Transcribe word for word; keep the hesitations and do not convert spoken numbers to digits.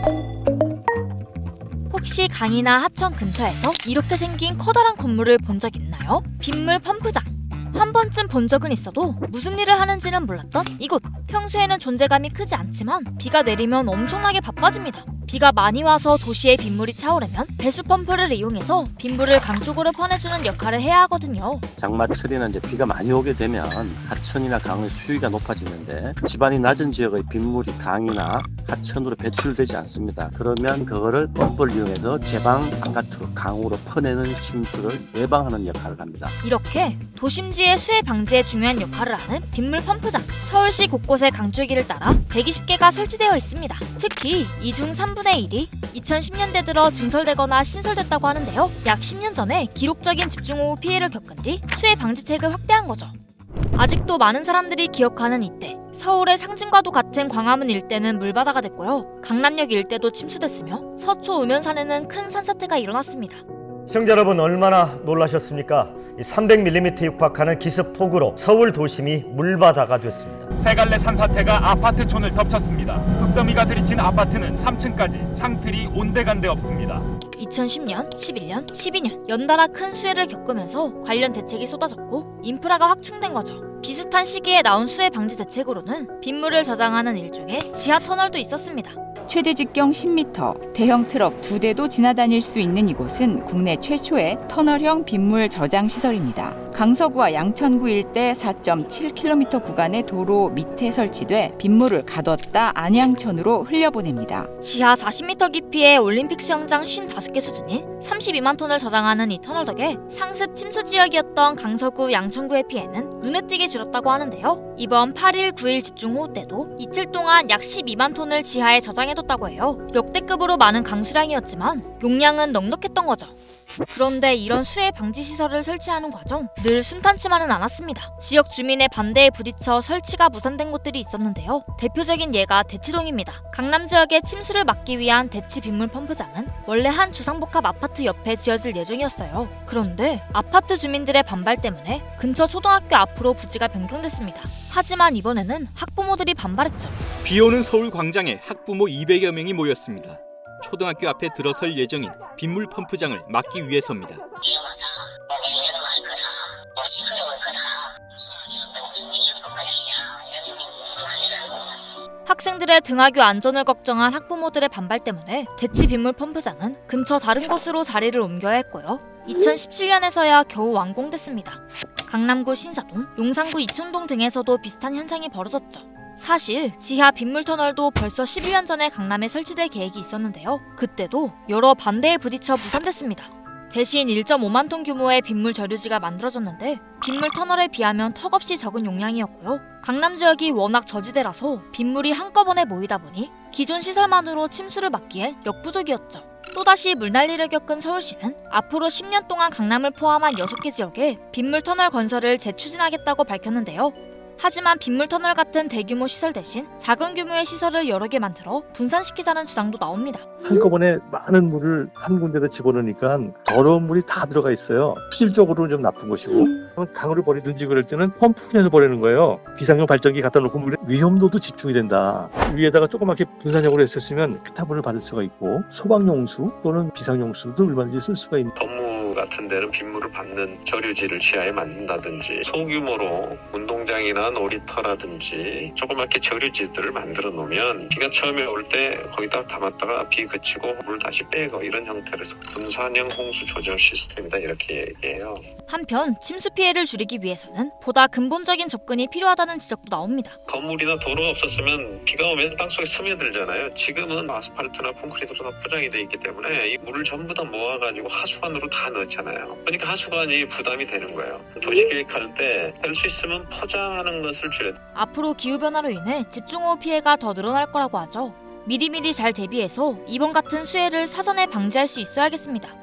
혹시 강이나 하천 근처에서 이렇게 생긴 커다란 건물을 본 적 있나요? 빗물 펌프장. 한 번쯤 본 적은 있어도 무슨 일을 하는지는 몰랐던 이곳. 평소에는 존재감이 크지 않지만 비가 내리면 엄청나게 바빠집니다. 비가 많이 와서 도시에 빗물이 차오르면 배수 펌프를 이용해서 빗물을 강 쪽으로 퍼내주는 역할을 해야 하거든요. 장마철에는 이제 비가 많이 오게 되면 하천이나 강의 수위가 높아지는데 지반이 낮은 지역의 빗물이 강이나 하천으로 배출되지 않습니다. 그러면 그거를 펌프를 이용해서 제방 바깥으로 강으로 퍼내는 침수를 예방하는 역할을 합니다. 이렇게 도심지의 수해 방지에 중요한 역할을 하는 빗물 펌프장. 서울시 곳곳에 강줄기를 따라 백이십 개가 설치되어 있습니다. 특히 이 중 삼분의 일이 이천십 년대 들어 증설되거나 신설됐다고 하는데요. 약 십 년 전에 기록적인 집중호우 피해를 겪은 뒤 수해 방지책을 확대한 거죠. 아직도 많은 사람들이 기억하는 이때, 서울의 상징과도 같은 광화문 일대는 물바다가 됐고요. 강남역 일대도 침수됐으며 서초 음연산에는 큰 산사태가 일어났습니다. 시청자 여러분, 얼마나 놀라셨습니까? 삼백 밀리미터 육박하는 기습폭우로 서울 도심이 물바다가 됐습니다. 세 갈래 산사태가 아파트촌을 덮쳤습니다. 흙더미가 들이친 아파트는 삼 층까지 창틀이 온데간데 없습니다. 이천십 년, 십일 년, 십이 년 연달아 큰 수해를 겪으면서 관련 대책이 쏟아졌고 인프라가 확충된 거죠. 비슷한 시기에 나온 수해 방지 대책으로는 빗물을 저장하는 일종의 지하 터널도 있었습니다. 최대 직경 십 미터, 대형 트럭 두 대도 지나다닐 수 있는 이곳은 국내 최초의 터널형 빗물 저장 시설입니다. 강서구와 양천구 일대 사 점 칠 킬로미터 구간의 도로 밑에 설치돼 빗물을 가뒀다 안양천으로 흘려보냅니다. 지하 사십 미터 깊이의 올림픽 수영장 오십오 개 수준인 삼십이만 톤을 저장하는 이 터널 덕에 상습 침수 지역이었던 강서구, 양천구의 피해는 눈에 띄게 줄었다고 하는데요. 이번 팔 일, 구 일 집중호우 때도 이틀 동안 약 십이만 톤을 지하에 저장해뒀다고 해요. 역대급으로 많은 강수량이었지만 용량은 넉넉했던 거죠. 그런데 이런 수해 방지 시설을 설치하는 과정 늘 순탄치만은 않았습니다. 지역 주민의 반대에 부딪혀 설치가 무산된 곳들이 있었는데요. 대표적인 예가 대치동입니다. 강남 지역의 침수를 막기 위한 대치 빗물 펌프장은 원래 한 주상복합 아파트 옆에 지어질 예정이었어요. 그런데 아파트 주민들의 반발 때문에 근처 초등학교 앞으로 부지가 변경됐습니다. 하지만 이번에는 학부모들이 반발했죠. 비오는 서울 광장에 학부모 이백여 명이 모였습니다. 초등학교 앞에 들어설 예정인 빗물 펌프장을 막기 위해서입니다. 학생들의 등하교 안전을 걱정한 학부모들의 반발 때문에 대치 빗물 펌프장은 근처 다른 곳으로 자리를 옮겨야 했고요. 이천십칠 년에서야 겨우 완공됐습니다. 강남구 신사동, 용산구 이촌동 등에서도 비슷한 현상이 벌어졌죠. 사실 지하 빗물터널도 벌써 십일 년 전에 강남에 설치될 계획이 있었는데요. 그때도 여러 반대에 부딪혀 무산됐습니다. 대신 일 점 오만 톤 규모의 빗물 저류지가 만들어졌는데 빗물터널에 비하면 턱없이 적은 용량이었고요. 강남 지역이 워낙 저지대라서 빗물이 한꺼번에 모이다 보니 기존 시설만으로 침수를 막기엔 역부족이었죠. 또다시 물난리를 겪은 서울시는 앞으로 십 년 동안 강남을 포함한 여섯 개 지역에 빗물터널 건설을 재추진하겠다고 밝혔는데요. 하지만 빗물터널 같은 대규모 시설 대신 작은 규모의 시설을 여러 개 만들어 분산시키자는 주장도 나옵니다. 한꺼번에 많은 물을 한 군데다 집어넣으니까 더러운 물이 다 들어가 있어요. 실질적으로는 좀 나쁜 것이고, 강으로 버리든지 그럴 때는 펌프해서 버리는 거예요. 비상용 발전기 갖다 놓고 물의 위험도도 집중이 된다. 위에다가 조그맣게 분산형으로 했었으면 피타물을 받을 수가 있고, 소방용수 또는 비상용수도 얼마든지 쓸 수가 있는. 건물 같은 데는 빗물을 받는 저류지를 지하에 만든다든지, 소규모로 운동장이나 놀이터라든지 조그맣게 저류지들을 만들어 놓으면 비가 처음에 올 때 거기다 담았다가 비 그치고 물 다시 빼고 이런 형태로 해서 분산형 홍수 조절 시스템이다 이렇게 얘기해요. 한편 침수 피해를 줄이기 위해서는 보다 근본적인 접근이 필요하다는 지적도 나옵니다. 건물이나 도로가 없었으면 비가 오면 땅속에 스며들잖아요. 지금은 아스팔트나 콘크리트로 다 포장이 돼 있기 때문에 이 물을 전부 다 모아가지고 하수관으로 다 넣잖아요. 그러니까 하수관이 부담이 되는 거예요. 도시계획할 때 될 수 있으면 포장하는 것을 줄여야 돼요. 앞으로 기후변화로 인해 집중호우 피해가 더 늘어날 거라고 하죠. 미리미리 잘 대비해서 이번 같은 수해를 사전에 방지할 수 있어야겠습니다.